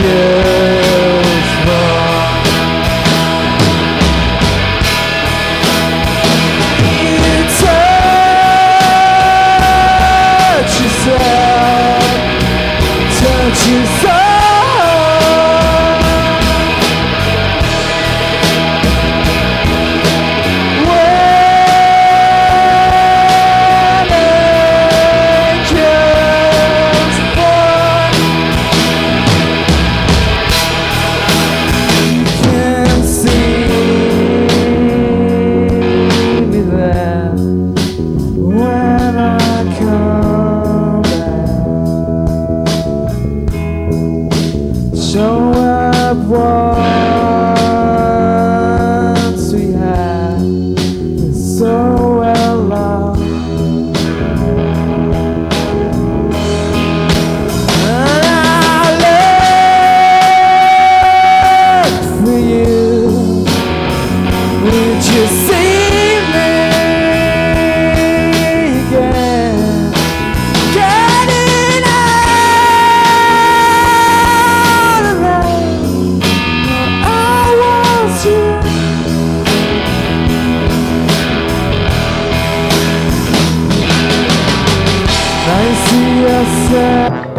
Show up once we had so well lost, and I look for you. Would you see me again? Getting out of rain, I want you. I see yourself.